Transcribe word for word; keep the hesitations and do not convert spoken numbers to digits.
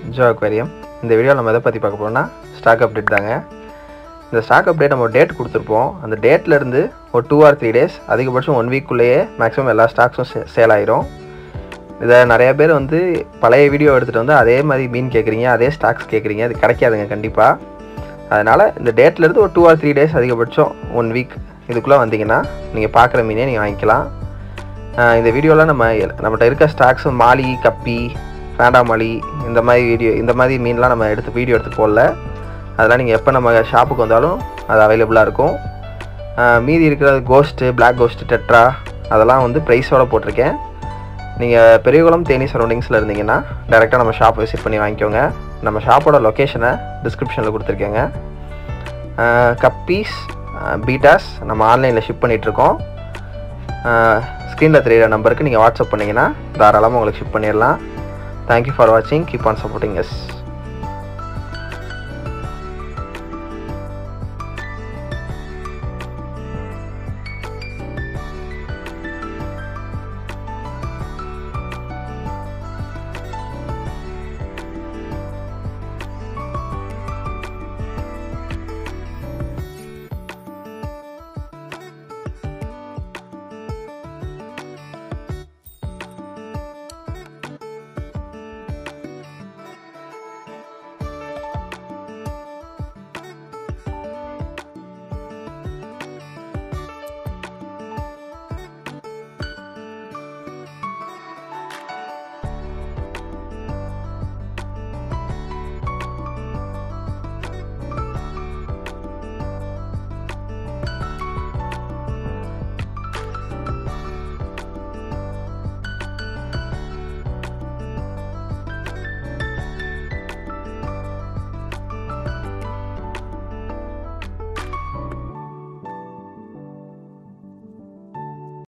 Joe aquarium. இந்த வீடியோவில் நம்ம எதை பற்றி பார்க்க போகிறோம்னா ஸ்டாக் அப்டேட் தாங்க. இந்த ஸ்டாக் அப்டேட் நம்ம டேட் கொடுத்துருப்போம். அந்த டேட்லேருந்து ஒரு டூ ஆர் த்ரீ டேஸ் அதிகபட்சம் ஒன் வீக்குள்ளேயே மேக்ஸிமம் எல்லா ஸ்டாக்ஸும் சே சேல் ஆயிரும். இதை நிறைய பேர் வந்து பழைய வீடியோ எடுத்துகிட்டு வந்து அதே மாதிரி மீன் கேட்குறீங்க, அதே ஸ்டாக்ஸ் கேட்குறீங்க. அது கிடைக்காதுங்க கண்டிப்பாக. அதனால் இந்த டேட்லேருந்து ஒரு டூ ஆர் த்ரீ டேஸ் அதிகபட்சம் ஒன் வீக் இதுக்குள்ளே வந்தீங்கன்னா நீங்கள் பார்க்குற மீனே நீங்கள் வாங்கிக்கலாம். இந்த வீடியோவில் நம்ம நம்மகிட்ட இருக்க ஸ்டாக்ஸ் மாலி, கப்பி, வேண்டாமலி இந்த மாதிரி வீடியோ இந்த மாதிரி மீன்லாம் நம்ம எடுத்து வீடியோ எடுத்து போடல. அதெல்லாம் நீங்கள் எப்போ நம்ம ஷாப்புக்கு வந்தாலும் அது அவைலபிளாக இருக்கும். மீதி இருக்கிறது கோஸ்ட்டு, பிளாக் கோஸ்ட்டு, டெட்ரா அதெல்லாம் வந்து ப்ரைஸோடு போட்டிருக்கேன். நீங்கள் பெரியகுளம் தேனி சரௌண்டிங்ஸில் இருந்தீங்கன்னா டேரெக்டாக நம்ம ஷாப் விசிட் பண்ணி வாங்கிக்கோங்க. நம்ம ஷாப்போட லொக்கேஷனை டிஸ்கிரிப்ஷனில் கொடுத்துருக்கேங்க. கப்பீஸ், பீட்டாஸ் நம்ம ஆன்லைனில் ஷிப் பண்ணிகிட்ருக்கோம். ஸ்க்ரீனில் தெரியிற நம்பருக்கு நீங்கள் வாட்ஸ்அப் பண்ணிங்கன்னா தாராளமாக உங்களுக்கு ஷிப் பண்ணிடலாம். தேங்க்யூ ஃபார் வாட்சிங். Keep on supporting S.